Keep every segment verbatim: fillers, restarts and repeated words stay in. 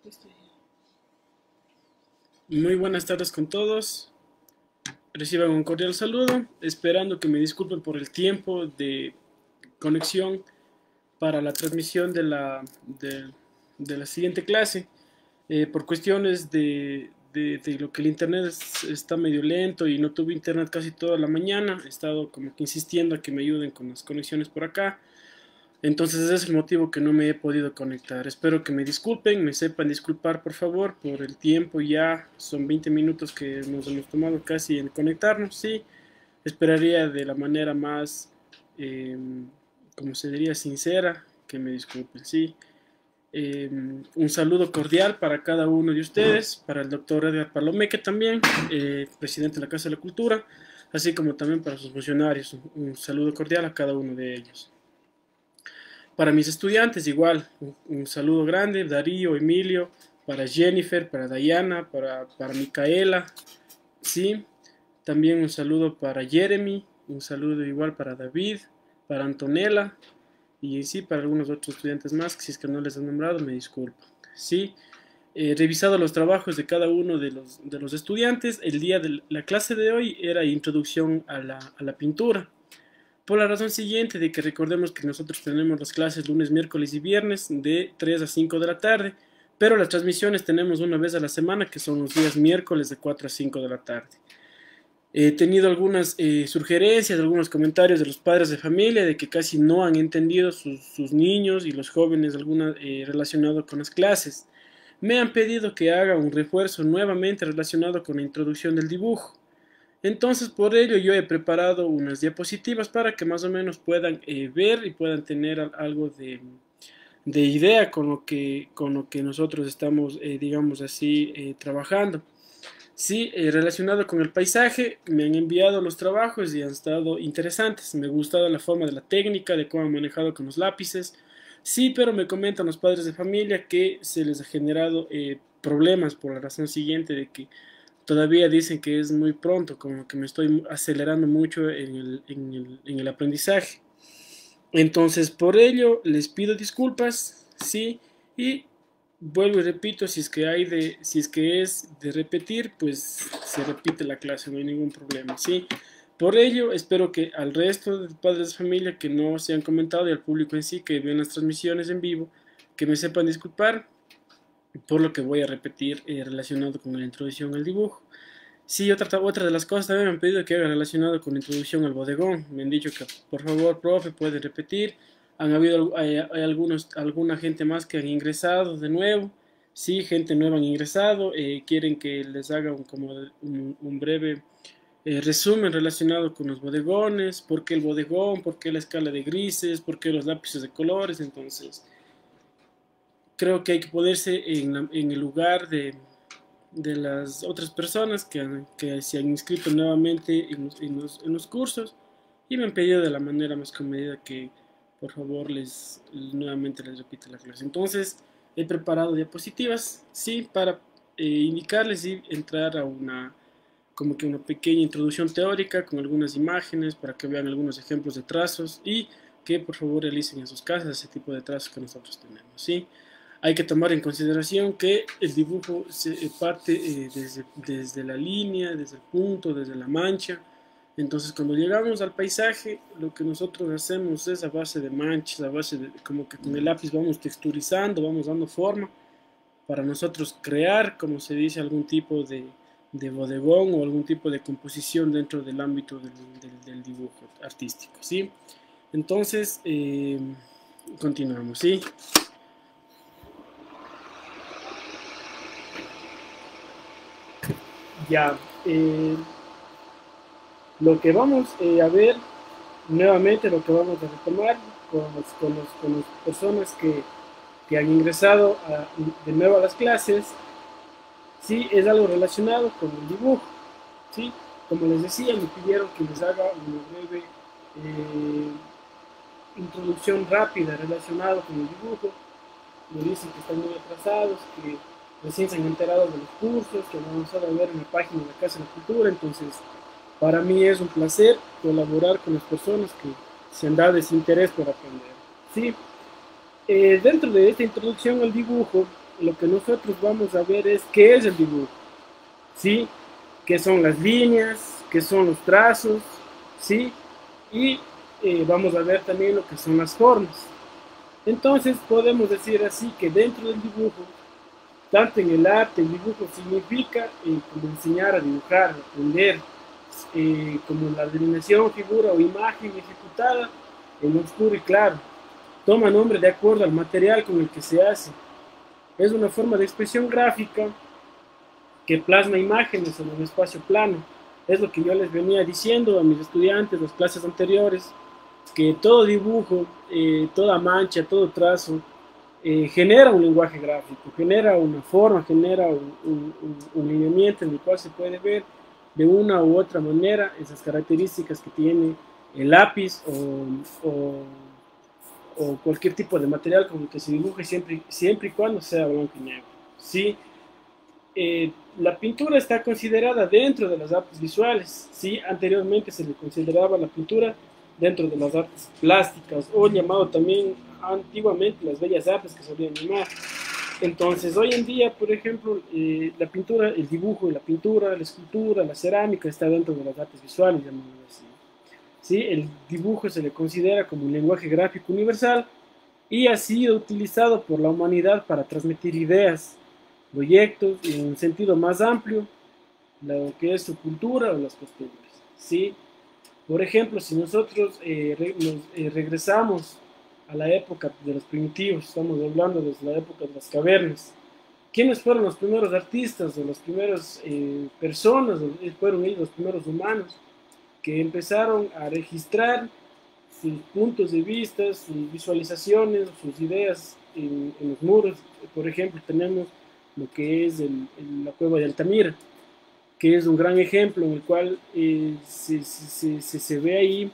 Muy buenas tardes con todos. Reciban un cordial saludo, esperando que me disculpen por el tiempo de conexión para la transmisión de la, de, de la siguiente clase. Eh, por cuestiones de, de, de lo que el internet es, está medio lento y no tuve internet casi toda la mañana, he estado como que insistiendo a que me ayuden con las conexiones por acá. Entonces ese es el motivo que no me he podido conectar. Espero que me disculpen, me sepan disculpar por favor por el tiempo. Ya son veinte minutos que nos hemos tomado casi en conectarnos. Sí, esperaría de la manera más, eh, como se diría, sincera, que me disculpen. Sí, eh, un saludo cordial para cada uno de ustedes, para el doctor Edgar Palomeque también, eh, presidente de la Casa de la Cultura, así como también para sus funcionarios. Un, un saludo cordial a cada uno de ellos. Para mis estudiantes igual, un, un saludo grande, Darío, Emilio, para Jennifer, para Diana, para, para Micaela, sí, también un saludo para Jeremy, un saludo igual para David, para Antonella, y sí, para algunos otros estudiantes más, que si es que no les he nombrado, me disculpo, sí. He revisado los trabajos de cada uno de los, de los estudiantes. El día de la clase de hoy era introducción a la, a la pintura. Por la razón siguiente de que recordemos que nosotros tenemos las clases lunes, miércoles y viernes de tres a cinco de la tarde, pero las transmisiones tenemos una vez a la semana, que son los días miércoles de cuatro a cinco de la tarde. He tenido algunas eh, sugerencias, algunos comentarios de los padres de familia de que casi no han entendido sus, sus niños y los jóvenes alguna, eh, relacionado con las clases. Me han pedido que haga un refuerzo nuevamente relacionado con la introducción del dibujo. Entonces, por ello yo he preparado unas diapositivas para que más o menos puedan eh, ver y puedan tener algo de, de idea con lo que, con lo que nosotros estamos, eh, digamos así, eh, trabajando. Sí, eh, relacionado con el paisaje, me han enviado los trabajos y han estado interesantes. Me ha gustado la forma de la técnica, de cómo han manejado con los lápices. Sí, pero me comentan los padres de familia que se les ha generado eh, problemas por la razón siguiente de que todavía dicen que es muy pronto, como que me estoy acelerando mucho en el, en el, en el aprendizaje. Entonces, por ello, les pido disculpas, sí, y vuelvo y repito, si es que hay de, si es que es de repetir, pues se repite la clase, no hay ningún problema, sí. Por ello, espero que al resto de padres de familia que no se han comentado y al público en sí que ven las transmisiones en vivo, que me sepan disculpar por lo que voy a repetir eh, relacionado con la introducción al dibujo. Sí, otra, otra de las cosas también me han pedido que haga relacionado con la introducción al bodegón. Me han dicho que por favor, profe, puede repetir. Han habido hay, hay algunos, alguna gente más que han ingresado de nuevo. Sí, gente nueva han ingresado. Eh, quieren que les haga un, como un, un breve eh, resumen relacionado con los bodegones. ¿Por qué el bodegón? ¿Por qué la escala de grises? ¿Por qué los lápices de colores? Entonces, creo que hay que ponerse en, la, en el lugar de, de las otras personas que, han, que se han inscrito nuevamente en los, en, los, en los cursos y me han pedido de la manera más comedida que por favor les nuevamente les repita la clase. Entonces he preparado diapositivas, sí, para eh, indicarles y entrar a una como que una pequeña introducción teórica con algunas imágenes para que vean algunos ejemplos de trazos y que por favor realicen en sus casas ese tipo de trazos que nosotros tenemos, sí. Hay que tomar en consideración que el dibujo se parte eh, desde, desde la línea, desde el punto, desde la mancha. Entonces cuando llegamos al paisaje, lo que nosotros hacemos es a base de manchas, a base de como que con el lápiz vamos texturizando, vamos dando forma para nosotros crear, como se dice, algún tipo de, de bodegón o algún tipo de composición dentro del ámbito del, del, del dibujo artístico, ¿sí? Entonces, eh, continuamos, ¿sí? Ya, eh, lo que vamos eh, a ver nuevamente, lo que vamos a retomar con, los, con, los, con las personas que, que han ingresado a, de nuevo a las clases, sí, es algo relacionado con el dibujo, sí, como les decía, me pidieron que les haga una breve eh, introducción rápida relacionada con el dibujo. Me dicen que están muy atrasados, que recién se han enterado de los cursos, que vamos a ver en la página de la Casa de la Cultura. Entonces, para mí es un placer colaborar con las personas que se han dado ese interés por aprender. ¿Sí? Eh, dentro de esta introducción al dibujo, lo que nosotros vamos a ver es qué es el dibujo, ¿sí? Qué son las líneas, qué son los trazos, ¿sí? Y eh, vamos a ver también lo que son las formas. Entonces podemos decir así que dentro del dibujo, tanto en el arte, el dibujo significa eh, como enseñar a dibujar, aprender, eh, como la delineación, figura o imagen ejecutada en oscuro y claro. Toma nombre de acuerdo al material con el que se hace. Es una forma de expresión gráfica que plasma imágenes en un espacio plano. Es lo que yo les venía diciendo a mis estudiantes en las clases anteriores, que todo dibujo, eh, toda mancha, todo trazo, eh, genera un lenguaje gráfico, genera una forma, genera un, un, un, un lineamiento en el cual se puede ver de una u otra manera esas características que tiene el lápiz o, o, o cualquier tipo de material con el que se dibuje siempre, siempre y cuando sea blanco y negro. ¿Sí? Eh, la pintura está considerada dentro de las artes visuales, ¿sí? Anteriormente se le consideraba la pintura dentro de las artes plásticas, o llamado también antiguamente las bellas artes que solían llamar. Entonces, hoy en día, por ejemplo, eh, la pintura, el dibujo, la pintura, la escultura, la cerámica está dentro de las artes visuales, llamémoslo así. ¿Sí? El dibujo se le considera como un lenguaje gráfico universal y ha sido utilizado por la humanidad para transmitir ideas, proyectos y en un sentido más amplio lo que es su cultura o las costumbres, ¿sí? Por ejemplo, si nosotros eh, re, nos, eh, regresamos a la época de los primitivos, estamos hablando desde la época de las cavernas, ¿quiénes fueron los primeros artistas o las primeras eh, personas, o fueron ellos los primeros humanos que empezaron a registrar sus puntos de vista, sus visualizaciones, sus ideas en, en los muros? Por ejemplo, tenemos lo que es el, el, la cueva de Altamira, que es un gran ejemplo en el cual eh, se, se, se, se, ve ahí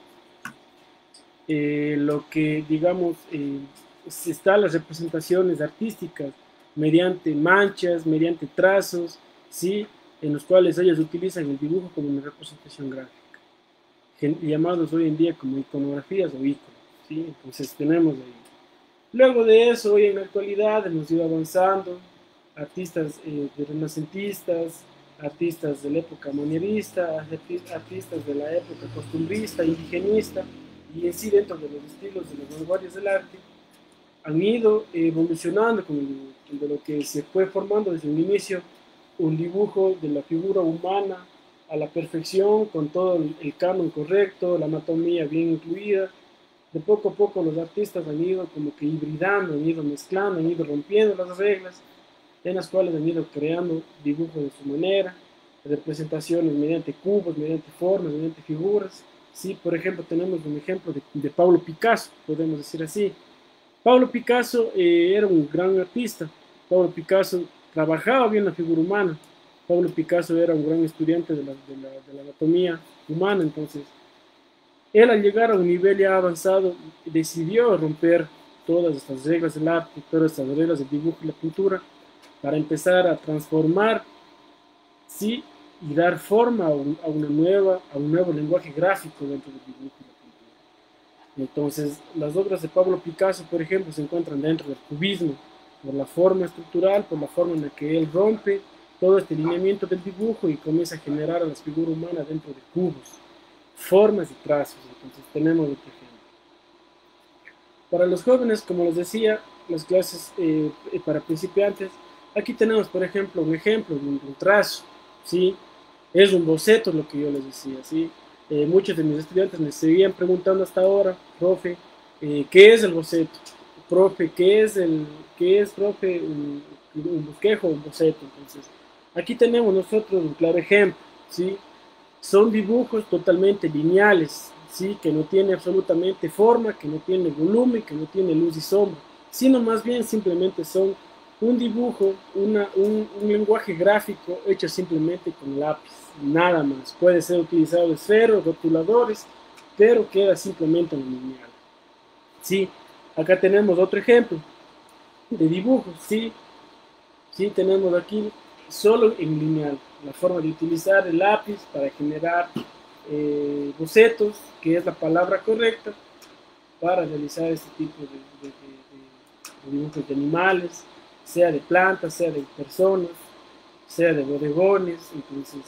eh, lo que, digamos, eh, están las representaciones artísticas mediante manchas, mediante trazos, ¿sí? En los cuales ellos utilizan el dibujo como una representación gráfica, llamados hoy en día como iconografías o iconos, ¿sí? Entonces tenemos ahí. Luego de eso, hoy en la actualidad hemos ido avanzando, artistas eh, de renacentistas, artistas de la época manierista, artistas de la época costumbrista, indigenista, y en sí dentro de los estilos de las vanguardias del arte, han ido evolucionando con el, de lo que se fue formando desde un inicio, un dibujo de la figura humana a la perfección, con todo el, el canon correcto, la anatomía bien incluida. De poco a poco los artistas han ido como que hibridando, han ido mezclando, han ido rompiendo las reglas, en las cuales han ido creando dibujos de su manera, representaciones mediante cubos, mediante formas, mediante figuras. ¿Sí? Por ejemplo, tenemos un ejemplo de, de Pablo Picasso, podemos decir así. Pablo Picasso eh, era un gran artista. Pablo Picasso trabajaba bien la figura humana. Pablo Picasso era un gran estudiante de la, de la, de la anatomía humana, entonces él, al llegar a un nivel ya avanzado, decidió romper todas estas reglas del arte, todas estas reglas del dibujo y la pintura, para empezar a transformar, sí, y dar forma a, un, a, una nueva, a un nuevo lenguaje gráfico dentro del dibujo y la pintura. Entonces, las obras de Pablo Picasso, por ejemplo, se encuentran dentro del cubismo, por la forma estructural, por la forma en la que él rompe todo este lineamiento del dibujo y comienza a generar a las figuras humanas dentro de cubos, formas y trazos. Entonces tenemos otro ejemplo. Para los jóvenes, como les decía, las clases eh, para principiantes, aquí tenemos, por ejemplo, un ejemplo de un, de un trazo, ¿sí? Es un boceto lo que yo les decía, ¿sí? Eh, muchos de mis estudiantes me seguían preguntando hasta ahora, profe, eh, ¿qué es el boceto? Profe, ¿qué es, el, qué es profe, un, un bosquejo, un boceto? Entonces, aquí tenemos nosotros un claro ejemplo, ¿sí? Son dibujos totalmente lineales, ¿sí? Que no tiene absolutamente forma, que no tiene volumen, que no tiene luz y sombra, sino más bien simplemente son un dibujo, una, un, un lenguaje gráfico hecho simplemente con lápiz, nada más. Puede ser utilizado esferos, rotuladores, pero queda simplemente en lineal. ¿Sí? Acá tenemos otro ejemplo de dibujo, ¿sí? Sí, tenemos aquí solo en lineal, la forma de utilizar el lápiz para generar eh, bocetos, que es la palabra correcta, para realizar este tipo de, de, de, de dibujos de animales, sea de plantas, sea de personas, sea de bodegones. Entonces,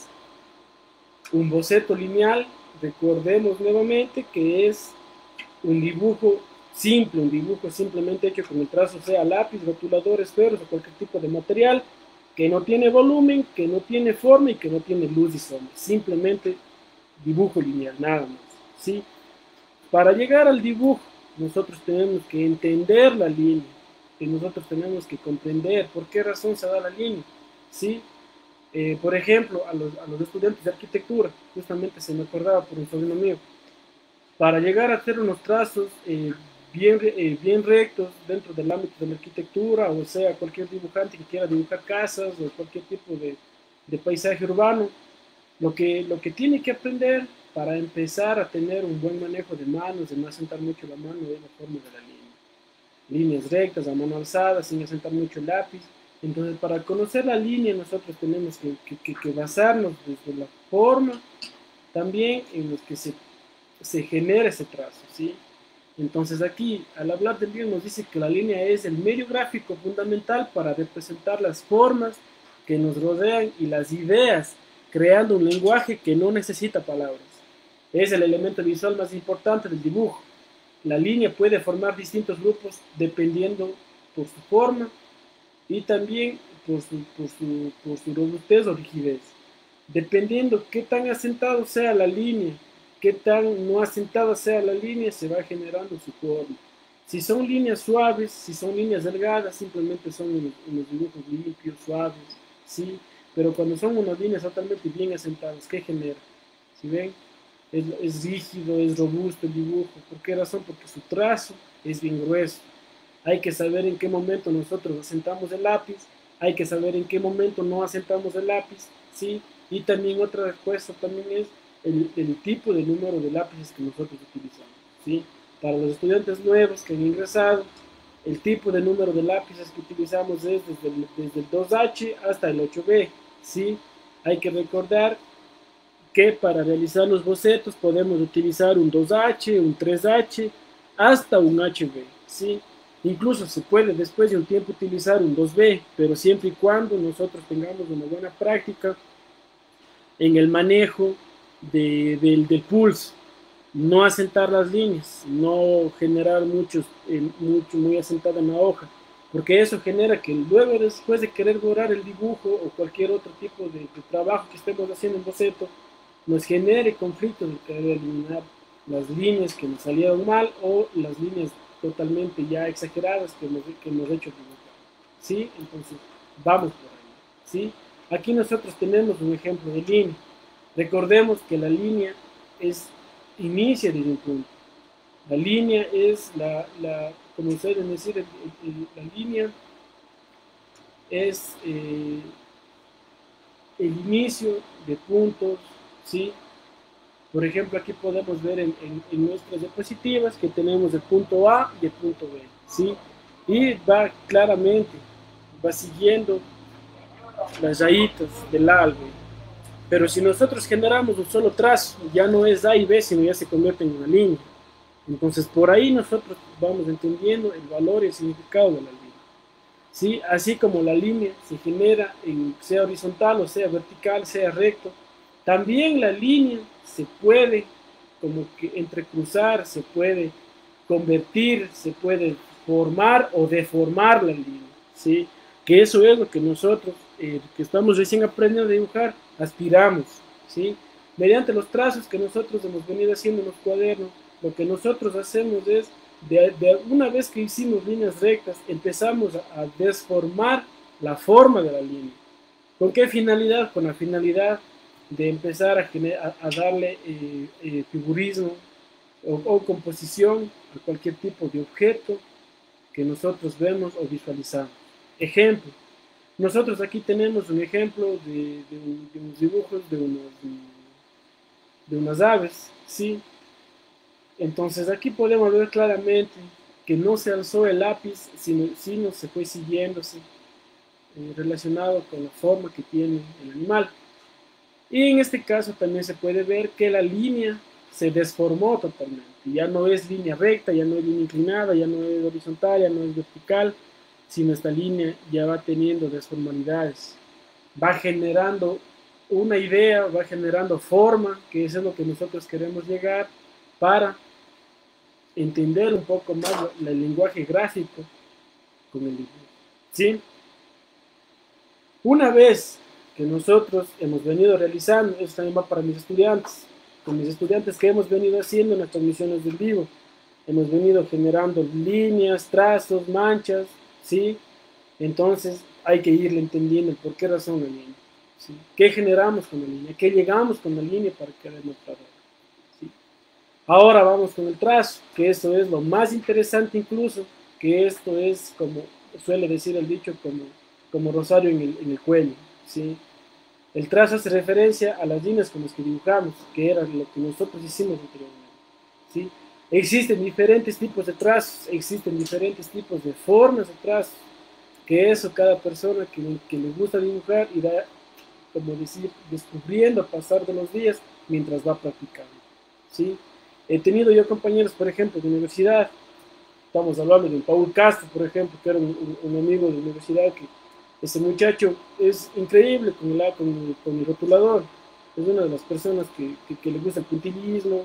un boceto lineal, recordemos nuevamente que es un dibujo simple, un dibujo simplemente hecho con el trazo, sea lápiz, rotulador, esferos o cualquier tipo de material, que no tiene volumen, que no tiene forma y que no tiene luz y sombra. Simplemente dibujo lineal, nada más, ¿sí? Para llegar al dibujo, nosotros tenemos que entender la línea, que nosotros tenemos que comprender por qué razón se da la línea, ¿sí? Eh, por ejemplo, a los, a los estudiantes de arquitectura, justamente se me acordaba por un sobrino mío, para llegar a hacer unos trazos eh, bien, eh, bien rectos dentro del ámbito de la arquitectura, o sea, cualquier dibujante que quiera dibujar casas o cualquier tipo de, de paisaje urbano, lo que, lo que tiene que aprender para empezar a tener un buen manejo de manos, de no asentar mucho la mano, es la forma de la línea. Líneas rectas, a mano alzada, sin asentar mucho el lápiz. Entonces, para conocer la línea, nosotros tenemos que, que, que basarnos desde la forma, también en los que se se genera ese trazo, ¿sí? Entonces aquí, al hablar del guión, nos dice que la línea es el medio gráfico fundamental para representar las formas que nos rodean y las ideas, creando un lenguaje que no necesita palabras. Es el elemento visual más importante del dibujo. La línea puede formar distintos grupos dependiendo por su forma y también por su, por su, por su robustez o rigidez. Dependiendo qué tan asentado sea la línea, qué tan no asentada sea la línea, se va generando su forma. Si son líneas suaves, si son líneas delgadas, simplemente son unos, unos dibujos limpios, suaves, ¿sí? Pero cuando son unas líneas totalmente bien asentadas, ¿qué genera? ¿Sí ven? Es, es rígido, es robusto el dibujo. ¿Por qué razón? Porque su trazo es bien grueso. Hay que saber en qué momento nosotros asentamos el lápiz, hay que saber en qué momento no asentamos el lápiz, ¿sí? Y también otra respuesta también es el, el tipo de número de lápices que nosotros utilizamos, ¿sí? Para los estudiantes nuevos que han ingresado, el tipo de número de lápices que utilizamos es desde el, desde el dos H hasta el ocho B, ¿sí? Hay que recordar que para realizar los bocetos podemos utilizar un dos H, un tres H, hasta un H B, ¿sí? Incluso se puede después de un tiempo utilizar un dos B, pero siempre y cuando nosotros tengamos una buena práctica en el manejo de, del, del pulso, no asentar las líneas, no generar muchos, eh, mucho, muy asentada en la hoja, porque eso genera que luego después de querer borrar el dibujo o cualquier otro tipo de, de trabajo que estemos haciendo en boceto, nos genere conflictos de querer eliminar las líneas que nos salieron mal o las líneas totalmente ya exageradas que hemos, que hemos hecho dibujar, ¿sí? Entonces, vamos por ahí, ¿sí? Aquí nosotros tenemos un ejemplo de línea. Recordemos que la línea es, inicia desde un punto. La línea es la, la como ustedes decir, el, el, la línea es eh, el inicio de puntos, ¿sí? Por ejemplo, aquí podemos ver en, en, en nuestras diapositivas que tenemos el punto A y el punto B, ¿sí? Y va claramente, va siguiendo las rayitas del árbol. Pero si nosotros generamos un solo trazo, ya no es A y B, sino ya se convierte en una línea. Entonces, por ahí nosotros vamos entendiendo el valor y el significado de la línea, ¿sí? Así como la línea se genera, en, sea horizontal o sea vertical, sea recto, también la línea se puede como que entrecruzar, se puede convertir, se puede formar o deformar la línea, ¿sí? Que eso es lo que nosotros, eh, que estamos recién aprendiendo a dibujar, aspiramos, ¿sí? Mediante los trazos que nosotros hemos venido haciendo en los cuadernos, lo que nosotros hacemos es, de, de una vez que hicimos líneas rectas, empezamos a, a desformar la forma de la línea. ¿Con qué finalidad? Con la finalidad de empezar a, a, a darle eh, eh, figurismo o, o composición a cualquier tipo de objeto que nosotros vemos o visualizamos. Ejemplo, nosotros aquí tenemos un ejemplo de, de, de unos dibujos de, unos, de unas aves, ¿sí? Entonces aquí podemos ver claramente que no se alzó el lápiz, sino, sino se fue siguiéndose eh, relacionado con la forma que tiene el animal. Y en este caso también se puede ver que la línea se desformó totalmente. Ya no es línea recta, ya no es línea inclinada, ya no es horizontal, ya no es vertical, sino esta línea ya va teniendo desformalidades, va generando una idea, va generando forma, que eso es lo que nosotros queremos llegar para entender un poco más el lenguaje gráfico con el dibujo. ¿Sí? Una vez que nosotros hemos venido realizando, eso también va para mis estudiantes, con mis estudiantes que hemos venido haciendo en las transmisiones del vivo, hemos venido generando líneas, trazos, manchas, ¿sí? Entonces hay que irle entendiendo por qué razón la línea, ¿sí? ¿Qué generamos con la línea? ¿Qué llegamos con la línea para que dé nuestra obra? ¿Sí? Ahora vamos con el trazo, que eso es lo más interesante incluso, que esto es como suele decir el dicho, como, como rosario en el, en el cuello, ¿sí? El trazo hace referencia a las líneas con las que dibujamos, que era lo que nosotros hicimos anteriormente, ¿sí? Existen diferentes tipos de trazos, existen diferentes tipos de formas de trazos, que eso cada persona que, que le gusta dibujar irá, como decir, descubriendo a pasar de los días mientras va practicando, ¿sí? He tenido yo compañeros, por ejemplo, de universidad, estamos hablando de Paul Castro, por ejemplo, que era un, un, amigo de universidad, que ese muchacho es increíble con el, con, con el rotulador, es una de las personas que, que, que le gusta el puntillismo,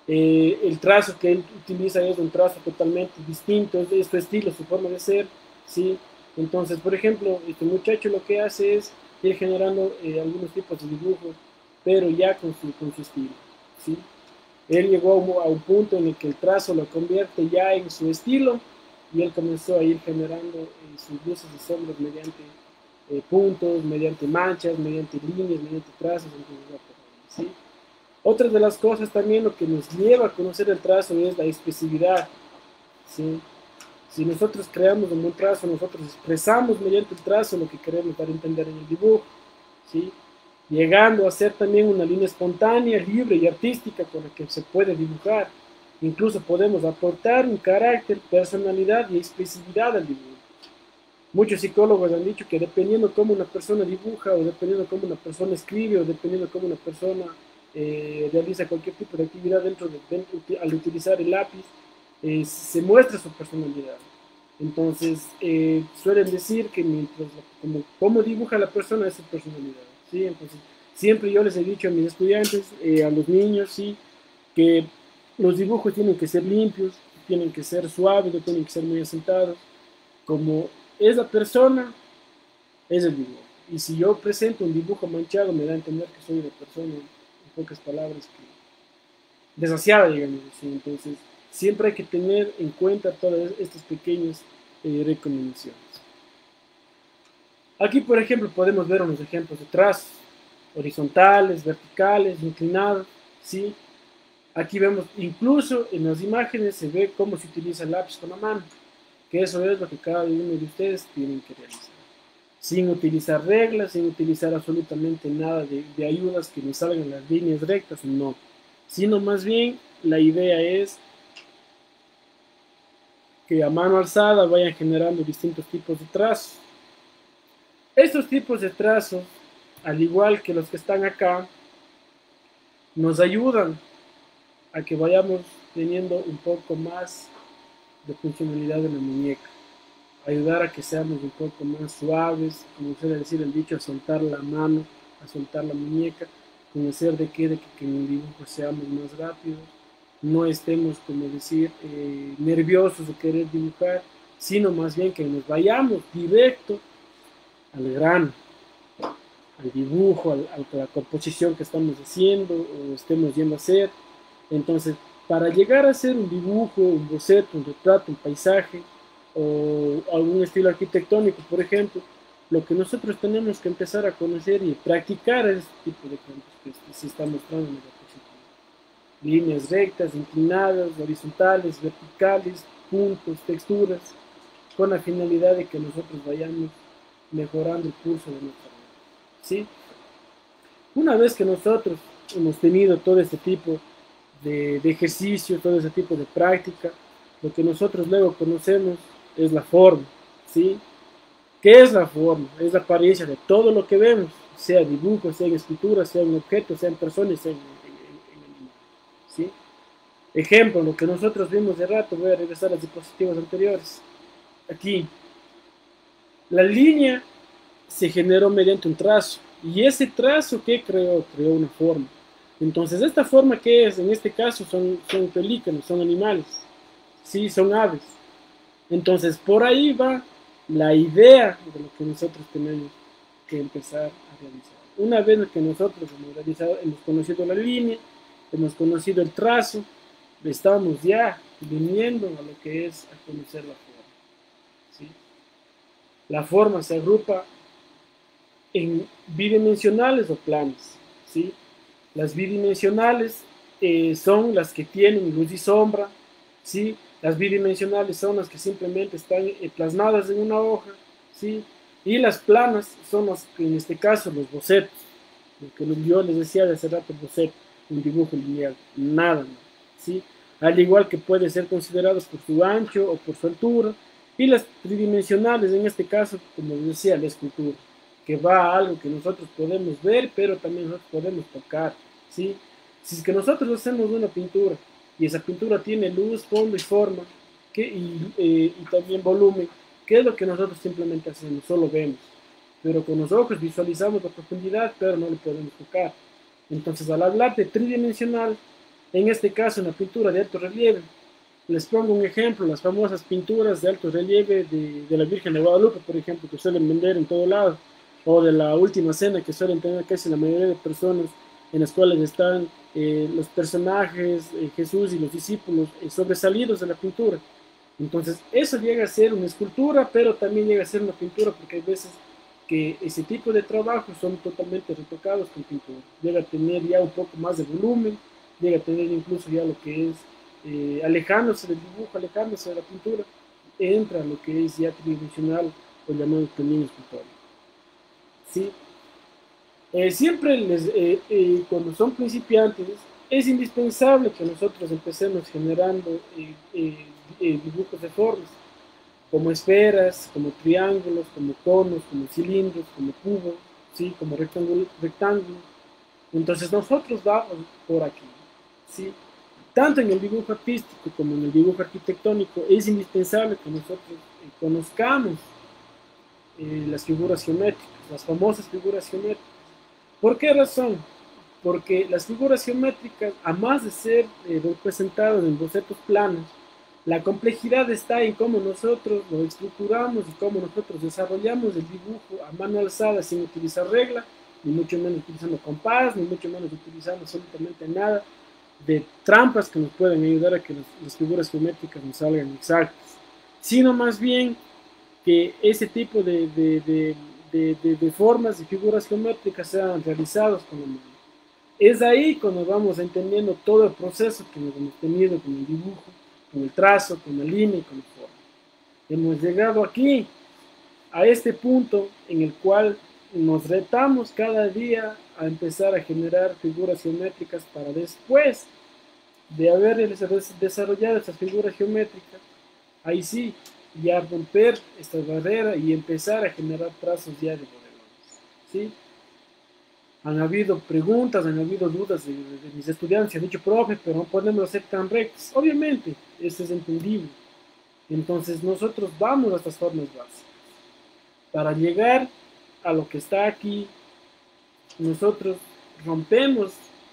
eh, el trazo que él utiliza es un trazo totalmente distinto, es, es su estilo, su forma de ser, ¿sí? Entonces, por ejemplo, este muchacho lo que hace es ir generando eh, algunos tipos de dibujos, pero ya con su, con su estilo, ¿sí? Él llegó a un punto en el que el trazo lo convierte ya en su estilo y él comenzó a ir generando eh, sus luces y sombras mediante eh, puntos, mediante manchas, mediante líneas, mediante trazos. Entonces, ¿sí? Otra de las cosas también lo que nos lleva a conocer el trazo es la expresividad, ¿sí? Si nosotros creamos un buen trazo, nosotros expresamos mediante el trazo lo que queremos dar a entender en el dibujo, ¿sí? Llegando a ser también una línea espontánea, libre y artística con la que se puede dibujar. Incluso podemos aportar un carácter, personalidad y expresividad al dibujo. Muchos psicólogos han dicho que dependiendo cómo una persona dibuja, o dependiendo cómo una persona escribe, o dependiendo cómo una persona eh, realiza cualquier tipo de actividad dentro de, dentro, al utilizar el lápiz, eh, se muestra su personalidad. Entonces, eh, suelen decir que mientras, como, como dibuja la persona es su personalidad, ¿sí? Entonces, siempre yo les he dicho a mis estudiantes, eh, a los niños, ¿sí? Que los dibujos tienen que ser limpios, tienen que ser suaves, no tienen que ser muy asentados. Como es la persona, es el dibujo. Y si yo presento un dibujo manchado, me da a entender que soy una persona, en pocas palabras, que desasiada, digamos así. Entonces, siempre hay que tener en cuenta todas estas pequeñas eh, recomendaciones. Aquí, por ejemplo, podemos ver unos ejemplos de trazos, horizontales, verticales, inclinados, ¿sí? Aquí vemos, incluso en las imágenes se ve cómo se utiliza el lápiz con la mano, que eso es lo que cada uno de ustedes tienen que realizar. Sin utilizar reglas, sin utilizar absolutamente nada de, de ayudas que nos salgan las líneas rectas, no. Sino más bien, la idea es que a mano alzada vayan generando distintos tipos de trazos. Estos tipos de trazos, al igual que los que están acá, nos ayudan a que vayamos teniendo un poco más de funcionalidad de la muñeca, ayudar a que seamos un poco más suaves, como suele decir el dicho, a soltar la mano, a soltar la muñeca, conocer de qué, de que, que en el dibujo seamos más rápidos, no estemos, como decir, eh, nerviosos de querer dibujar, sino más bien que nos vayamos directo al grano, al dibujo, al, a la composición que estamos haciendo o estemos yendo a hacer. Entonces, para llegar a hacer un dibujo, un boceto, un retrato, un paisaje o algún estilo arquitectónico, por ejemplo, lo que nosotros tenemos que empezar a conocer y practicar es este tipo de campos que se está mostrando en la diapositiva. Líneas rectas, inclinadas, horizontales, verticales, puntos, texturas, con la finalidad de que nosotros vayamos mejorando el curso de nuestra vida, ¿sí? Una vez que nosotros hemos tenido todo este tipo de, de ejercicio, todo ese tipo de práctica, lo que nosotros luego conocemos es la forma, ¿sí? ¿Qué es la forma? Es la apariencia de todo lo que vemos, sea dibujo, sea en escultura, sea en objetos, sea en personas, sea en, en, en, en animales, ¿sí? Ejemplo, lo que nosotros vimos de rato, voy a regresar a las diapositivas anteriores. Aquí, La línea se generó mediante un trazo, y ese trazo que creó, creó una forma. Entonces, esta forma que es, en este caso, son, son pelícanos, son animales, sí, son aves. Entonces, por ahí va la idea de lo que nosotros tenemos que empezar a realizar. Una vez que nosotros hemos realizado, hemos conocido la línea, hemos conocido el trazo, estamos ya viniendo a lo que es a conocer la forma. ¿Sí? La forma se agrupa en bidimensionales o planos. ¿Sí? Las bidimensionales eh, son las que tienen luz y sombra. ¿Sí? Las bidimensionales son las que simplemente están eh, plasmadas en una hoja. ¿Sí? Y las planas son las que, en este caso, los bocetos. Lo que yo les decía de hace rato, el boceto, un dibujo lineal, nada más. ¿Sí? Al igual que puede ser considerados por su ancho o por su altura. Y las tridimensionales, en este caso, como les decía, la escultura, que va a algo que nosotros podemos ver, pero también nosotros podemos tocar. ¿Sí? Si es que nosotros hacemos una pintura y esa pintura tiene luz, fondo y forma, que, y, eh, y también volumen, ¿qué es lo que nosotros simplemente hacemos? Solo vemos. Pero con los ojos visualizamos la profundidad, pero no le podemos tocar. Entonces, al hablar de tridimensional, en este caso en la pintura de alto relieve, les pongo un ejemplo, las famosas pinturas de alto relieve de, de la Virgen de Guadalupe, por ejemplo, que suelen vender en todo lado, o de la Última Cena, que suelen tener casi la mayoría de personas, en las cuales están eh, los personajes, eh, Jesús y los discípulos, eh, sobresalidos de la pintura. Entonces, eso llega a ser una escultura, pero también llega a ser una pintura, porque hay veces que ese tipo de trabajos son totalmente retocados con pintura. Llega a tener ya un poco más de volumen, llega a tener incluso ya lo que es eh, alejándose del dibujo, alejándose de la pintura, entra lo que es ya tridimensional o llamado también escultórico. ¿Sí? Eh, siempre les, eh, eh, cuando son principiantes, es indispensable que nosotros empecemos generando eh, eh, eh, dibujos de formas, como esferas, como triángulos, como conos, como cilindros, como cubos, ¿sí? Como rectángulo, rectángulo. Entonces nosotros vamos por aquí. ¿Sí? Tanto en el dibujo artístico como en el dibujo arquitectónico es indispensable que nosotros eh, conozcamos eh, las figuras geométricas, las famosas figuras geométricas. ¿Por qué razón? Porque las figuras geométricas, a más de ser eh, representadas en bocetos planos, la complejidad está en cómo nosotros lo estructuramos y cómo nosotros desarrollamos el dibujo a mano alzada sin utilizar regla, ni mucho menos utilizando compás, ni mucho menos utilizando absolutamente nada de trampas que nos pueden ayudar a que las, las figuras geométricas nos salgan exactas, sino más bien que ese tipo de, de, de, de, de, de formas y figuras geométricas sean realizadas con la mano. Es ahí cuando vamos entendiendo todo el proceso que hemos tenido con el dibujo, con el trazo, con la línea y con la forma. Hemos llegado aquí, a este punto en el cual nos retamos cada día a empezar a generar figuras geométricas para después de haber desarrollado estas figuras geométricas, ahí sí, ya romper esta barrera y empezar a generar trazos ya de bodegones. ¿Sí? Han habido preguntas, han habido dudas de, de, de mis estudiantes, han dicho, profe, pero no podemos ser tan rectos. Obviamente, eso es entendible. Entonces nosotros vamos a estas formas básicas. Para llegar a lo que está aquí, nosotros rompemos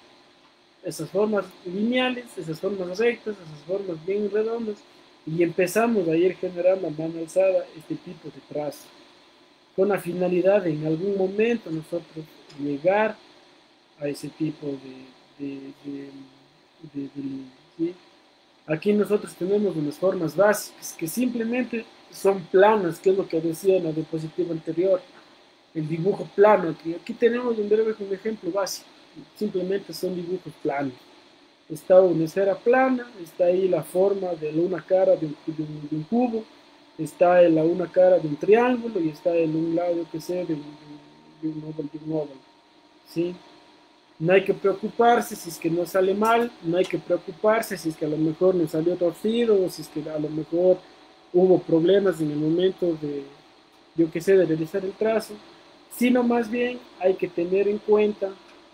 esas formas lineales, esas formas rectas, esas formas bien redondas, y empezamos a ir generando a mano alzada este tipo de trazo, con la finalidad de en algún momento nosotros llegar a ese tipo de, de, de, de, de línea. ¿Sí? Aquí nosotros tenemos unas formas básicas que simplemente son planas, que es lo que decía en la diapositiva anterior, el dibujo plano. Aquí, aquí tenemos un breve un ejemplo básico, simplemente son dibujos planos. Está una esfera plana, está ahí la forma de una cara de un, de un, de un cubo, está en la una cara de un triángulo y está en un lado que sea de un, de un óvalo, de un óvalo. ¿Sí? No hay que preocuparse si es que no sale mal, no hay que preocuparse si es que a lo mejor nos salió torcido o si es que a lo mejor hubo problemas en el momento de, yo qué sé, de realizar el trazo, sino más bien hay que tener en cuenta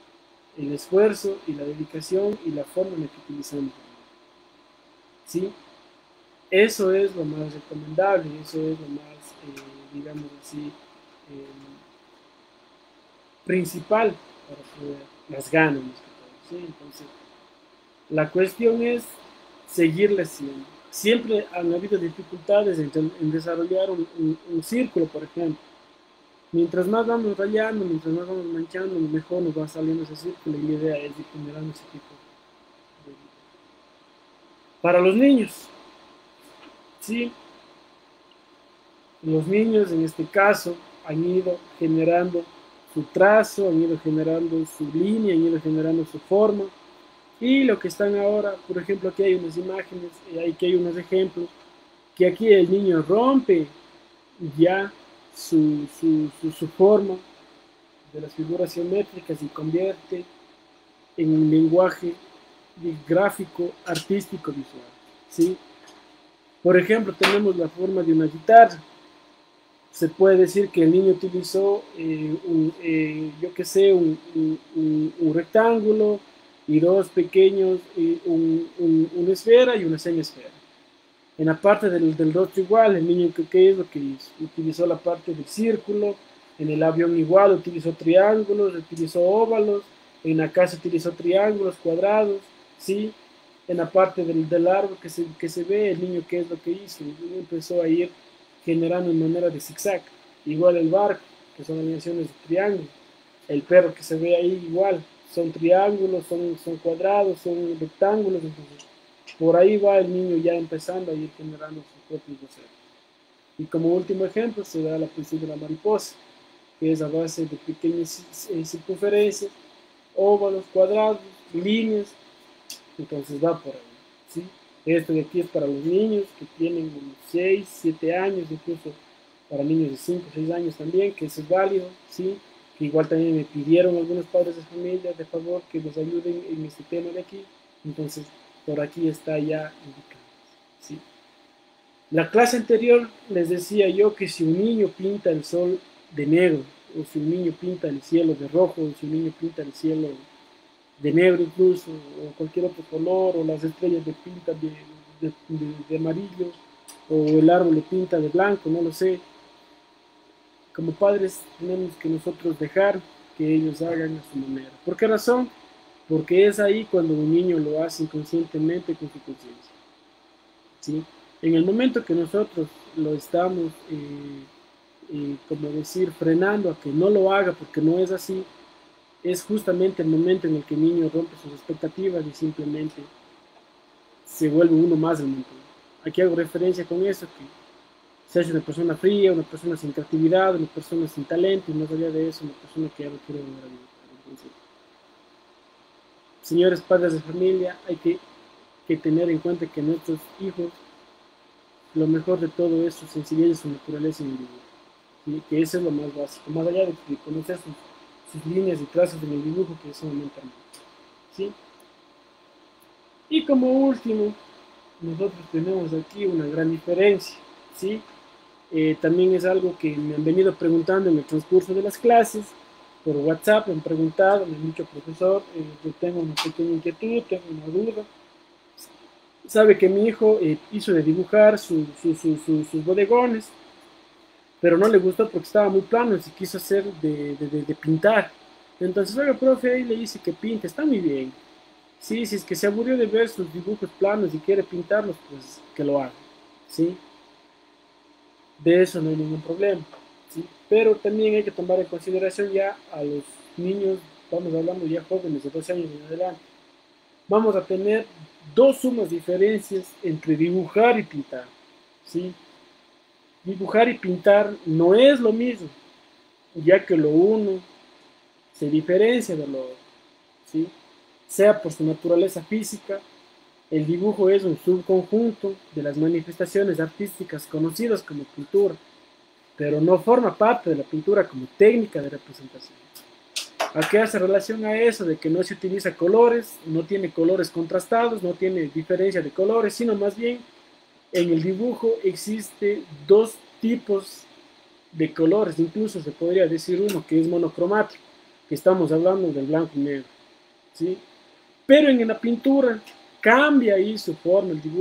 el esfuerzo y la dedicación y la forma en la que utilizamos. ¿Sí? Eso es lo más recomendable, eso es lo más... Eh, digamos así, eh, principal para poder las ganas, ¿sí? Entonces, la cuestión es seguirle haciendo. Siempre han habido dificultades en, en desarrollar un, un, un círculo, por ejemplo. Mientras más vamos rayando, mientras más vamos manchando, mejor nos va saliendo ese círculo y la idea es ir generando ese tipo de... Para los niños, ¿sí? Los niños en este caso han ido generando su trazo, han ido generando su línea, han ido generando su forma. Y lo que están ahora, por ejemplo, aquí hay unas imágenes, aquí hay unos ejemplos, que aquí el niño rompe ya su, su, su, su forma de las figuras geométricas y convierte en un lenguaje gráfico, artístico, visual, ¿sí? Por ejemplo, tenemos la forma de una guitarra. Se puede decir que el niño utilizó, eh, un, eh, yo que sé, un, un, un rectángulo y dos pequeños, eh, un, un, una esfera y una semiesfera. En la parte del, del rostro igual, el niño que, que es lo que hizo, utilizó la parte del círculo. En el avión igual utilizó triángulos, utilizó óvalos. En la casa utilizó triángulos, cuadrados, ¿sí? En la parte del, del árbol que se, que se ve, el niño qué es lo que hizo, el niño empezó a ir generando en manera de zigzag. Igual el barco, que son alineaciones de triángulo. El perro que se ve ahí igual, son triángulos, son, son cuadrados, son rectángulos. Entonces, por ahí va el niño ya empezando a ir generando su propio boceto. Y como último ejemplo se da la pintura de la mariposa, que es a base de pequeñas circunferencias, óvalos, cuadrados, líneas. Entonces va por ahí, ¿sí? Esto de aquí es para los niños que tienen unos seis, siete años, incluso para niños de cinco, seis años también, que eso es válido, ¿sí? Que igual también me pidieron algunos padres de familia, de favor, que les ayuden en este tema de aquí. Entonces, por aquí está ya indicado, ¿sí? La clase anterior les decía yo que si un niño pinta el sol de negro, o si un niño pinta el cielo de rojo, o si un niño pinta el cielo de negro incluso, o cualquier otro color, o las estrellas de pinta de, de, de, de amarillo, o el árbol le pinta de blanco, no lo sé. Como padres tenemos que nosotros dejar que ellos hagan a su manera. ¿Por qué razón? Porque es ahí cuando un niño lo hace inconscientemente con su conciencia, ¿sí? En el momento que nosotros lo estamos, eh, eh, como decir, frenando a que no lo haga porque no es así, es justamente el momento en el que el niño rompe sus expectativas y simplemente se vuelve uno más del montón. Aquí hago referencia con eso, que se hace una persona fría, una persona sin creatividad, una persona sin talento, y más allá de eso, una persona que ya no quiere volver a vivir. Entonces, señores padres de familia, hay que, que tener en cuenta que nuestros hijos, lo mejor de todo es su sencillez y su naturaleza en el dibujo, ¿sí? Que eso es lo más básico, más allá de conocer sus, sus líneas y trazos en el dibujo, que es sumamente hermoso, ¿sí? Y como último, nosotros tenemos aquí una gran diferencia, ¿sí? Eh, también es algo que me han venido preguntando en el transcurso de las clases, por WhatsApp me han preguntado, me han dicho, profesor, eh, yo tengo una pequeña inquietud, tengo una duda. Sabe que mi hijo eh, hizo de dibujar su, su, su, su, sus bodegones, pero no le gustó porque estaba muy plano y se quiso hacer de, de, de, de pintar. Entonces, oiga, profe, ahí le dice que pinte, está muy bien. Sí, si es que se aburrió de ver sus dibujos planos y quiere pintarlos, pues que lo haga, ¿sí? De eso no hay ningún problema, ¿sí? Pero también hay que tomar en consideración ya a los niños, estamos hablando ya jóvenes de doce años en adelante. Vamos a tener dos sumas diferencias entre dibujar y pintar, ¿sí? Dibujar y pintar no es lo mismo, ya que lo uno se diferencia de lo otro, ¿sí? Sea por su naturaleza física, el dibujo es un subconjunto de las manifestaciones artísticas conocidas como pintura, pero no forma parte de la pintura como técnica de representación. ¿A qué hace relación a eso? De que no se utiliza colores, no tiene colores contrastados, no tiene diferencia de colores, sino más bien en el dibujo existe dos tipos de colores, incluso se podría decir uno que es monocromático, que estamos hablando del blanco y negro, ¿sí? Pero en la pintura cambia ahí su forma, el dibujo.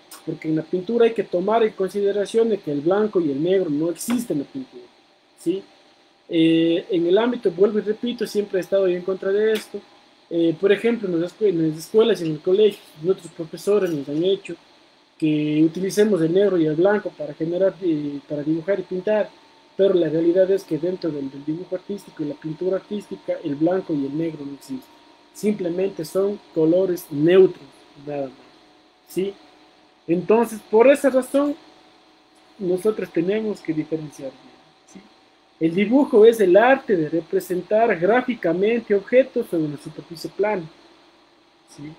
porque en la pintura hay que tomar en consideración de que el blanco y el negro no existen en la pintura, ¿sí? Eh, en el ámbito, vuelvo y repito, siempre he estado en contra de esto. Eh, por ejemplo, en las, en las escuelas y en el colegio, nuestros profesores nos han hecho que utilicemos el negro y el blanco para generar, eh, para dibujar y pintar, pero la realidad es que dentro del, del dibujo artístico y la pintura artística, el blanco y el negro no existen. Simplemente son colores neutros, nada más, ¿sí? Entonces, por esa razón, nosotros tenemos que diferenciar bien, ¿sí? El dibujo es el arte de representar gráficamente objetos sobre una superficie plana, ¿sí?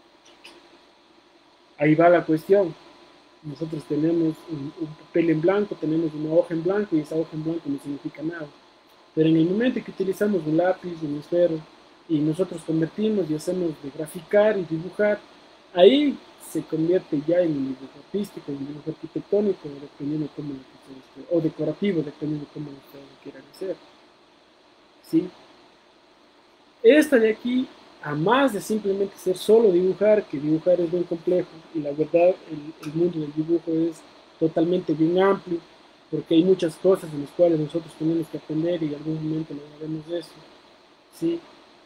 Ahí va la cuestión. Nosotros tenemos un, un, papel en blanco, tenemos una hoja en blanco y esa hoja en blanco no significa nada. Pero en el momento que utilizamos un lápiz, un esfero y nosotros convertimos y hacemos de graficar y dibujar, ahí se convierte ya en un dibujo artístico, en un dibujo arquitectónico, dependiendo de cómo lo ustedes, o decorativo, dependiendo de cómo ustedes lo quieran hacer, ¿sí? Esta de aquí, a más de simplemente ser solo dibujar, que dibujar es bien complejo, y la verdad, el, el mundo del dibujo es totalmente bien amplio, porque hay muchas cosas en las cuales nosotros tenemos que aprender y en algún momento no haremos eso, ¿sí?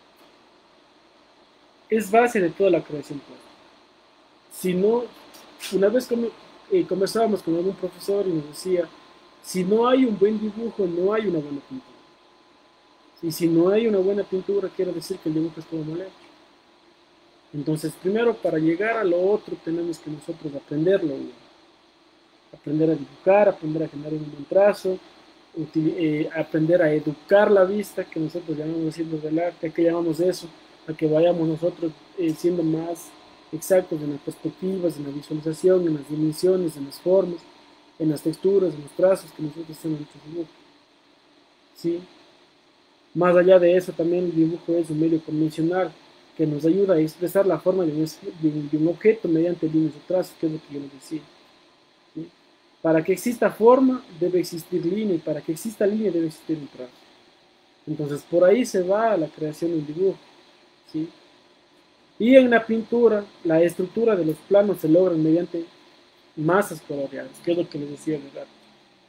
Es base de toda la creación plástica. Si no, una vez como, eh, conversábamos con algún profesor y nos decía, si no hay un buen dibujo, no hay una buena pintura. Y si no hay una buena pintura, quiere decir que el dibujo estuvo mal hecho. Entonces, primero, para llegar a lo otro, tenemos que nosotros aprenderlo, aprender a dibujar, aprender a generar un buen trazo, eh, aprender a educar la vista, que nosotros llamamos haciendo del arte, que llamamos eso, a que vayamos nosotros eh, siendo más exactos en las perspectivas, en la visualización, en las dimensiones, en las formas, en las texturas, en los trazos que nosotros hacemos en nuestro dibujo, ¿sí? Más allá de eso, también el dibujo es un medio convencional que nos ayuda a expresar la forma de un, de un objeto mediante líneas de trazo, que es lo que yo les decía, ¿sí? Para que exista forma, debe existir línea, y para que exista línea, debe existir un trazo. Entonces, por ahí se va a la creación del dibujo, ¿sí? Y en la pintura, la estructura de los planos se logra mediante masas coloreadas, que es lo que les decía de rato.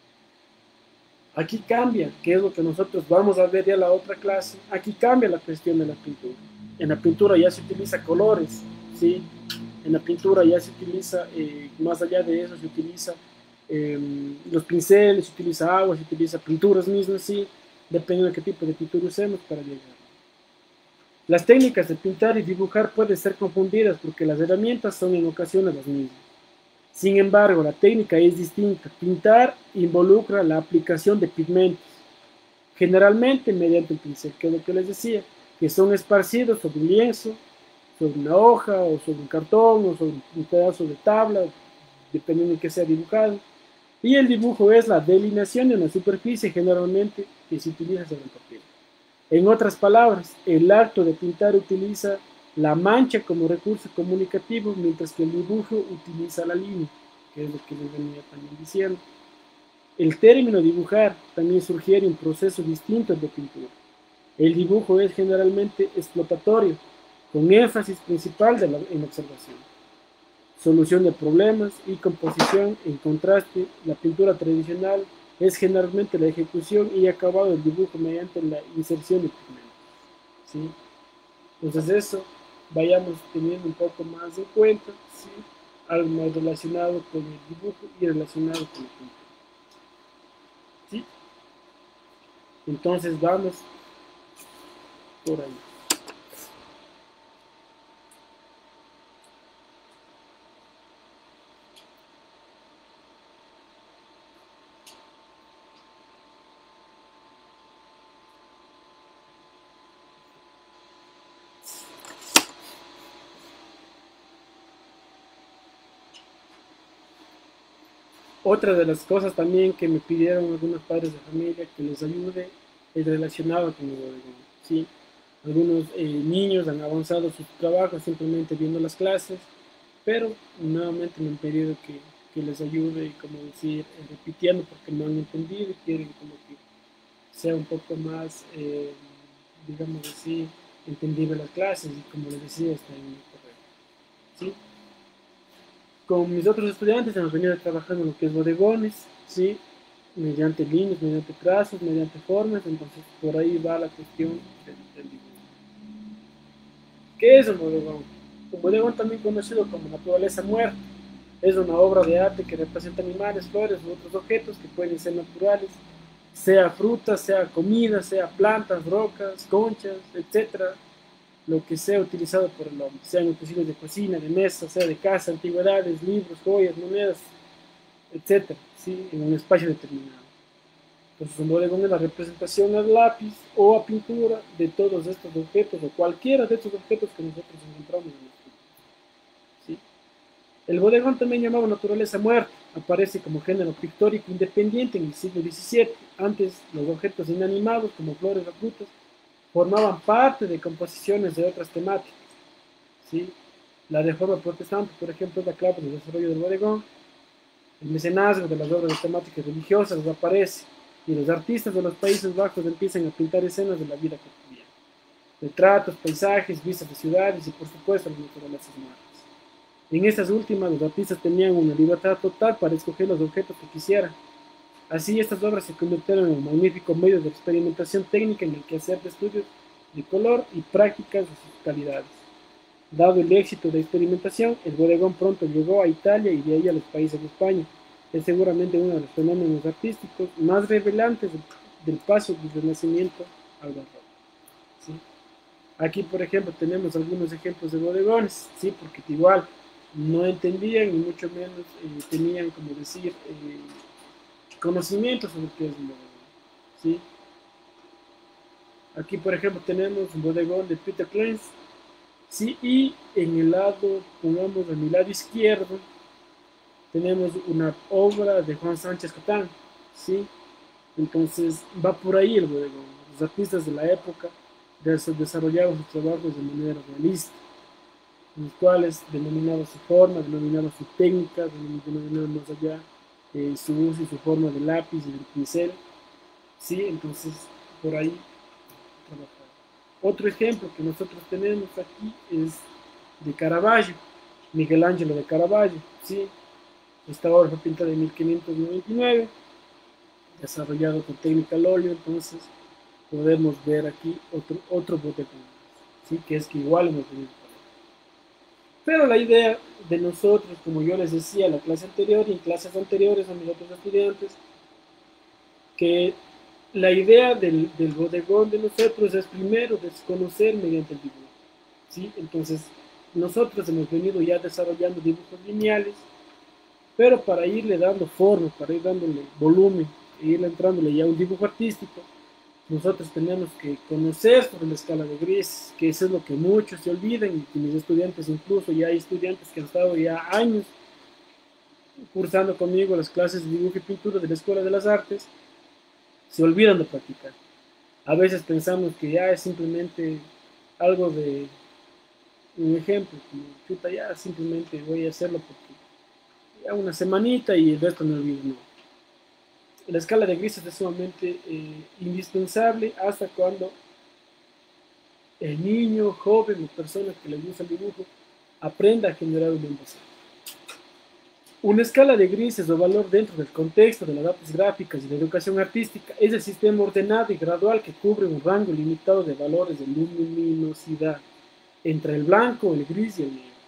Aquí cambia, que es lo que nosotros vamos a ver ya en la otra clase. Aquí cambia la cuestión de la pintura. En la pintura ya se utiliza colores, ¿sí? En la pintura ya se utiliza, eh, más allá de eso, se utiliza eh, los pinceles, se utiliza agua, se utiliza pinturas mismas, ¿sí? Dependiendo de qué tipo de pintura usemos para llegar. Las técnicas de pintar y dibujar pueden ser confundidas porque las herramientas son en ocasiones las mismas. Sin embargo, la técnica es distinta. Pintar involucra la aplicación de pigmentos, generalmente mediante un pincel, que es lo que les decía, que son esparcidos sobre un lienzo, sobre una hoja, o sobre un cartón, o sobre un pedazo de tabla, dependiendo de qué sea dibujado. Y el dibujo es la delineación de una superficie, generalmente que se utiliza sobre el papel. En otras palabras, el acto de pintar utiliza la mancha como recurso comunicativo, mientras que el dibujo utiliza la línea, que es lo que les venía también diciendo. El término dibujar también sugiere un proceso distinto de pintura. El dibujo es generalmente explotatorio, con énfasis principal de la, en la observación, solución de problemas y composición. En contraste, la pintura tradicional es generalmente la ejecución y acabado del dibujo mediante la inserción de pigmentos, ¿sí? Entonces eso vayamos teniendo un poco más en cuenta, ¿sí? Algo más relacionado con el dibujo y relacionado con la pintura, ¿sí? Entonces vamos por ahí. Otra de las cosas también que me pidieron algunos padres de familia que les ayude es relacionado con el bodegón, ¿sí? Algunos eh, niños han avanzado sus trabajos simplemente viendo las clases, pero nuevamente me han pedido que, que les ayude, como decir, eh, repitiendo porque no han entendido y quieren como que sea un poco más, eh, digamos así, entendible las clases y como les decía, está en el correo, ¿sí? con mis otros estudiantes hemos venido trabajando en lo que es bodegones, ¿sí? Mediante líneas, mediante trazos, mediante formas, entonces por ahí va la cuestión del, del dibujo. ¿Qué es un bodegón? Un bodegón, también conocido como naturaleza muerta, es una obra de arte que representa animales, flores u otros objetos que pueden ser naturales, sea frutas, sea comida, sea plantas, rocas, conchas, etcétera, lo que sea utilizado por el hombre, sean utensilios de cocina, de mesa, sea de casa, antigüedades, libros, joyas, monedas, etcétera, ¿sí? En un espacio determinado. Entonces, un bodegón es la representación al lápiz o a pintura de todos estos objetos o cualquiera de estos objetos que nosotros encontramos en el estudio, ¿sí? El bodegón, también llamado naturaleza muerta, aparece como género pictórico independiente en el siglo diecisiete. Antes, los objetos inanimados, como flores o frutas, formaban parte de composiciones de otras temáticas, ¿sí? La reforma protestante, por ejemplo, es la clave del desarrollo del bodegón. El mecenazgo de las obras de temáticas religiosas desaparece y los artistas de los Países Bajos empiezan a pintar escenas de la vida cotidiana, retratos, paisajes, vistas de ciudades y, por supuesto, las naturalezas muertas. En estas últimas, los artistas tenían una libertad total para escoger los objetos que quisieran. Así, estas obras se convirtieron en un magnífico medio de experimentación técnica en el que hacer de estudios de color y prácticas de sus calidades. Dado el éxito de experimentación, el bodegón pronto llegó a Italia y de ahí a los países de España. Es seguramente uno de los fenómenos artísticos más revelantes del, del paso del Renacimiento al Barroco, ¿sí? Aquí, por ejemplo, tenemos algunos ejemplos de bodegones, ¿sí? Porque igual no entendían, ni mucho menos eh, tenían, como decir, eh, conocimientos sobre qué es un bodegón, ¿sí? Aquí, por ejemplo, tenemos un bodegón de Peter Kleins, ¿sí? Y en el lado, pongamos en mi lado izquierdo, tenemos una obra de Juan Sánchez Cotán, ¿sí? Entonces va por ahí el bodegón. Los artistas de la época desarrollaban sus trabajos de manera realista, en los cuales denominaban su forma, denominaban su técnica, denominaban más allá eh, su uso y su forma del lápiz y del pincel, ¿sí? Entonces por ahí trabajaba. Otro ejemplo que nosotros tenemos aquí es de Caravaggio, Miguel Ángelo de Caravaggio, ¿sí? Esta obra fue pintada en mil quinientos noventa y nueve, desarrollado con técnica al óleo. Entonces podemos ver aquí otro, otro bodegón, ¿sí? Que es que igual hemos venido. Pero la idea de nosotros, como yo les decía en la clase anterior y en clases anteriores a mis otros estudiantes, que la idea del, del bodegón de nosotros es primero desconocer mediante el dibujo, ¿sí? Entonces nosotros hemos venido ya desarrollando dibujos lineales, pero para irle dando forma, para ir dándole volumen, e ir entrándole ya un dibujo artístico, nosotros tenemos que conocer sobre la escala de grises, que eso es lo que muchos se olvidan, y que mis estudiantes, incluso ya hay estudiantes que han estado ya años cursando conmigo las clases de dibujo y pintura de la Escuela de las Artes, se olvidan de practicar. A veces pensamos que ya es simplemente algo de un ejemplo, como chuta, ya simplemente voy a hacerlo porque ya una semanita y el resto me olvido. No. La escala de grises es sumamente eh, indispensable hasta cuando el niño, joven o persona que le gusta el dibujo aprenda a generar un buen diseño. Una escala de grises o valor dentro del contexto de las artes gráficas y la educación artística es el sistema ordenado y gradual que cubre un rango limitado de valores de luminosidad entre el blanco, el gris y el negro.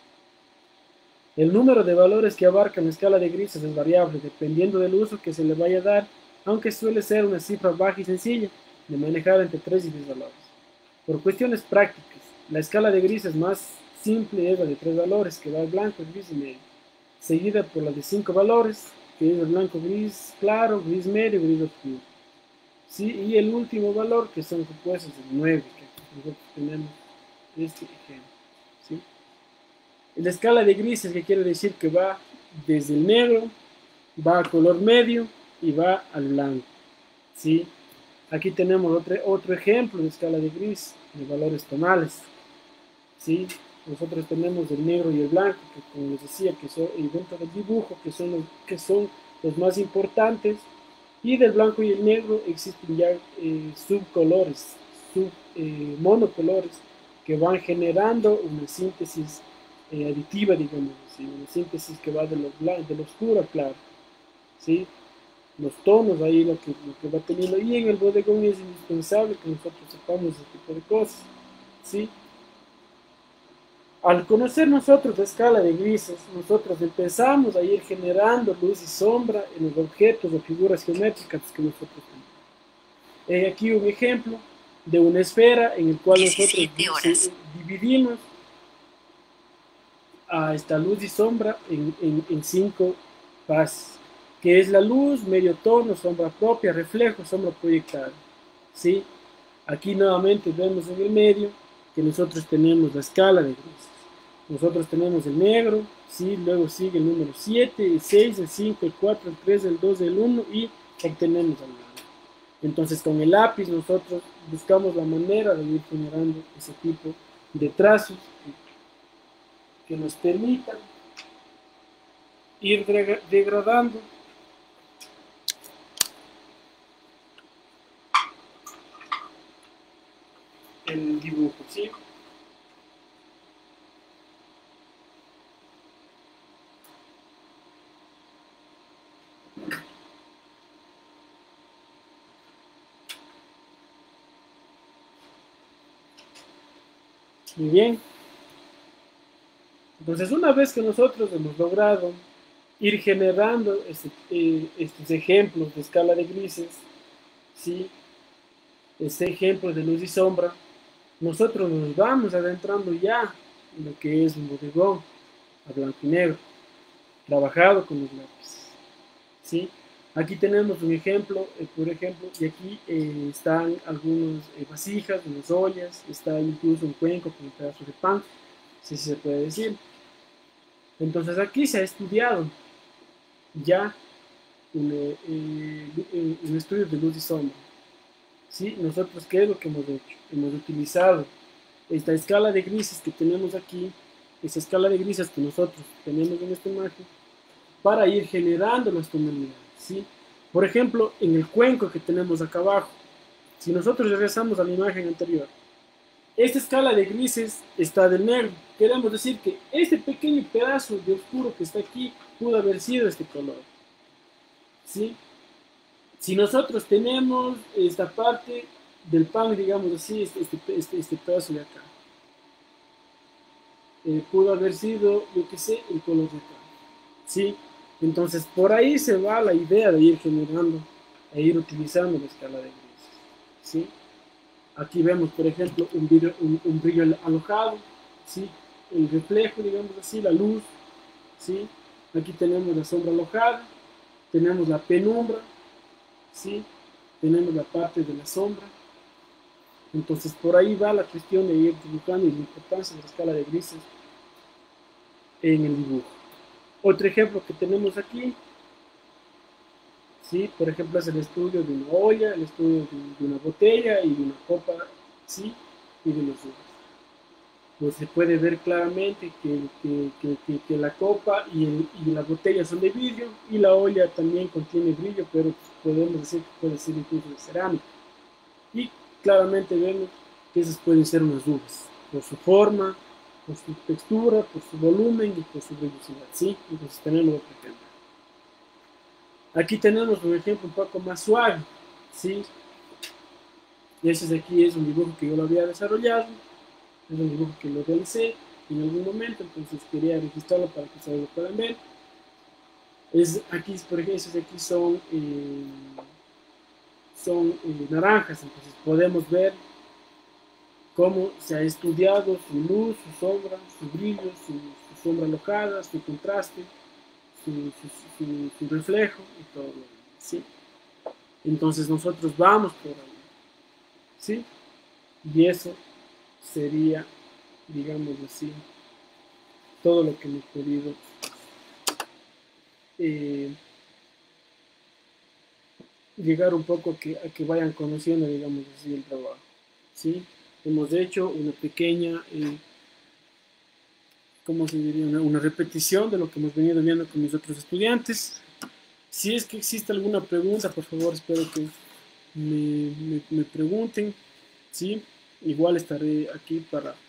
El número de valores que abarca una escala de grises es variable dependiendo del uso que se le vaya a dar, aunque suele ser una cifra baja y sencilla de manejar entre tres y diez valores. Por cuestiones prácticas, la escala de grises más simple es la de tres valores, que va al blanco, el gris y negro, seguida por la de cinco valores, que es el blanco, gris claro, gris medio, gris oscuro. ¿Sí? Y el último valor, que son compuestos de nueve, que nosotros tenemos este ejemplo. ¿Sí? La escala de grises, que quiere decir que va desde el negro, va a color medio y va al blanco. ¿Sí? Aquí tenemos otro, otro ejemplo de escala de gris, de valores tonales. ¿Sí? Nosotros tenemos el negro y el blanco, que como les decía, que son dentro del dibujo, que son, los, que son los más importantes, y del blanco y el negro existen ya eh, subcolores, sub, eh, monocolores, que van generando una síntesis eh, aditiva, digamos así, una síntesis que va de lo, de lo oscuro a claro, ¿sí? Los tonos ahí lo que, lo que va teniendo, y en el bodegón es indispensable que nosotros sepamos ese tipo de cosas, ¿sí? Al conocer nosotros la escala de grises, nosotros empezamos a ir generando luz y sombra en los objetos o figuras geométricas que nosotros tenemos. Hay aquí un ejemplo de una esfera en el cual nosotros dividimos a esta luz y sombra en, en, en cinco fases, que es la luz, medio tono, sombra propia, reflejo, sombra proyectada, ¿sí? Aquí nuevamente vemos en el medio que nosotros tenemos la escala de grises. Nosotros tenemos el negro, ¿sí? Luego sigue el número siete, el seis, el cinco, el cuatro, el tres, el dos, el uno y obtenemos el blanco. Entonces con el lápiz nosotros buscamos la manera de ir generando ese tipo de trazos que nos permitan ir degradando el dibujo, ¿sí? Muy bien. Entonces, una vez que nosotros hemos logrado ir generando este, eh, estos ejemplos de escala de grises, ¿sí? Este ejemplo de luz y sombra, nosotros nos vamos adentrando ya en lo que es un bodegón a blanco y negro, trabajado con los lápices, ¿sí? Aquí tenemos un ejemplo, eh, por ejemplo, y aquí eh, están algunas eh, vasijas, unas ollas, está incluso un cuenco con un pedazo de pan, si se puede decir. Entonces aquí se ha estudiado ya un, eh, eh, un estudio de luz y sombra, ¿sí? Nosotros, ¿qué es lo que hemos hecho? Hemos utilizado esta escala de grises que tenemos aquí, esa escala de grises que nosotros tenemos en esta imagen, para ir generando las tonalidades, ¿sí? Por ejemplo, en el cuenco que tenemos acá abajo, si nosotros regresamos a la imagen anterior, esta escala de grises está del negro. Queremos decir que este pequeño pedazo de oscuro que está aquí pudo haber sido este color, ¿sí? Si nosotros tenemos esta parte del pan, digamos así, este, este, este, este pedazo de acá, eh, pudo haber sido, yo qué sé, el color de acá, ¿sí? Entonces, por ahí se va la idea de ir generando e ir utilizando la escala de grises, ¿sí? Aquí vemos, por ejemplo, un brillo, un, un brillo alojado, ¿sí? El reflejo, digamos así, la luz, ¿sí? Aquí tenemos la sombra alojada, tenemos la penumbra, ¿sí? Tenemos la parte de la sombra. Entonces, por ahí va la cuestión de ir dibujando y la importancia de la escala de grises en el dibujo. Otro ejemplo que tenemos aquí, ¿sí? Por ejemplo, es el estudio de una olla, el estudio de, de una botella y de una copa, ¿sí? Y de los uvas. Pues se puede ver claramente que, que, que, que, que la copa y, el, y la botella son de vidrio y la olla también contiene brillo, pero podemos decir que puede ser incluso de cerámica. Y claramente vemos que esas pueden ser unas uvas, por su forma, por su textura, por su volumen y por su brillosidad, ¿sí? Entonces tenemos otro ejemplo. Aquí tenemos un ejemplo un poco más suave, ¿sí? Y ese de aquí es un dibujo que yo lo había desarrollado, es un dibujo que lo realicé en algún momento, entonces quería registrarlo para que ustedes lo puedan ver. Es aquí, por ejemplo, esos de aquí son, eh, son eh, naranjas, entonces podemos ver cómo se ha estudiado su luz, su sombra, su brillo, su, su sombra alojada, su contraste, su, su, su, su reflejo y todo lo demás, ¿sí? Entonces nosotros vamos por ahí, ¿sí? Y eso sería, digamos así, todo lo que hemos podido eh, llegar un poco a que, a que vayan conociendo, digamos así, el trabajo, ¿sí? Hemos hecho una pequeña, eh, ¿cómo se diría? Una, una repetición de lo que hemos venido viendo con mis otros estudiantes. Si es que existe alguna pregunta, por favor, espero que me, me, me pregunten, ¿sí? Igual estaré aquí para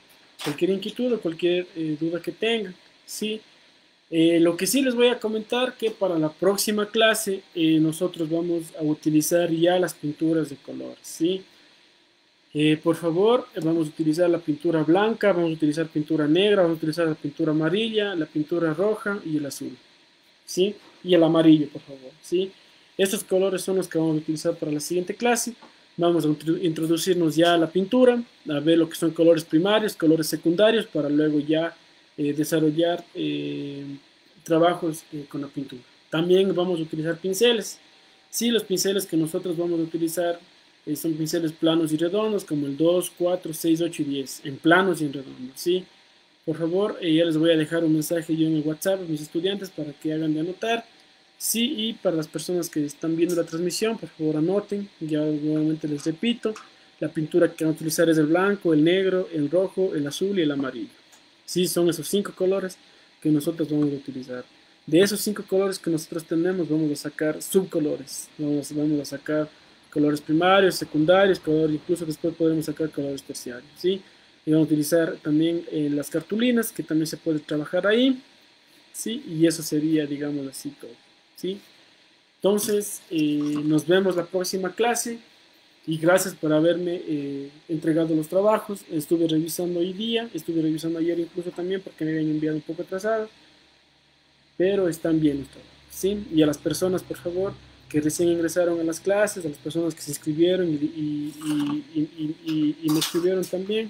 cualquier inquietud o cualquier eh, duda que tengan, ¿sí? Eh, lo que sí les voy a comentar que para la próxima clase eh, nosotros vamos a utilizar ya las pinturas de color, ¿sí? Eh, por favor, eh, vamos a utilizar la pintura blanca, vamos a utilizar pintura negra, vamos a utilizar la pintura amarilla, la pintura roja y el azul, ¿sí? Y el amarillo, por favor, ¿sí? Estos colores son los que vamos a utilizar para la siguiente clase. Vamos a introducirnos ya a la pintura, a ver lo que son colores primarios, colores secundarios, para luego ya eh, desarrollar eh, trabajos eh, con la pintura. También vamos a utilizar pinceles. Sí, los pinceles que nosotros vamos a utilizar eh, son pinceles planos y redondos, como el dos, cuatro, seis, ocho y diez, en planos y en redondos, ¿sí? Por favor, eh, ya les voy a dejar un mensaje yo en el WhatsApp a mis estudiantes para que hagan de anotar. Sí, y para las personas que están viendo la transmisión, por favor anoten. Ya nuevamente les repito, la pintura que van a utilizar es el blanco, el negro, el rojo, el azul y el amarillo. Sí, son esos cinco colores que nosotros vamos a utilizar. De esos cinco colores que nosotros tenemos, vamos a sacar subcolores. Vamos, vamos a sacar colores primarios, secundarios, colores, incluso después podremos sacar colores terciarios, ¿sí? Y vamos a utilizar también eh, las cartulinas, que también se puede trabajar ahí, ¿sí? Y eso sería, digamos así, todo, ¿sí? Entonces, eh, nos vemos la próxima clase y gracias por haberme eh, entregado los trabajos. Estuve revisando hoy día, estuve revisando ayer incluso también porque me habían enviado un poco atrasado, pero están bien los trabajos, ¿sí? Y a las personas, por favor, que recién ingresaron a las clases, a las personas que se inscribieron y, y, y, y, y, y me escribieron también,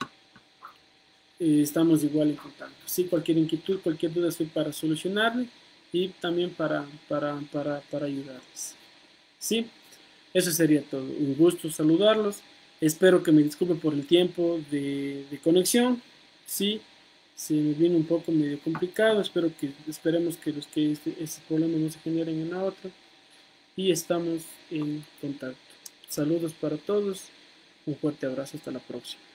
eh, estamos igual en contacto. Sí, cualquier inquietud, cualquier duda estoy para solucionarle y también para, para, para, para ayudarles. Sí, eso sería todo. Un gusto saludarlos. Espero que me disculpen por el tiempo de, de conexión. Sí, se me vino un poco medio complicado. Espero que, esperemos que, los que este, este problema no se generen en la otra. Y estamos en contacto. Saludos para todos. Un fuerte abrazo. Hasta la próxima.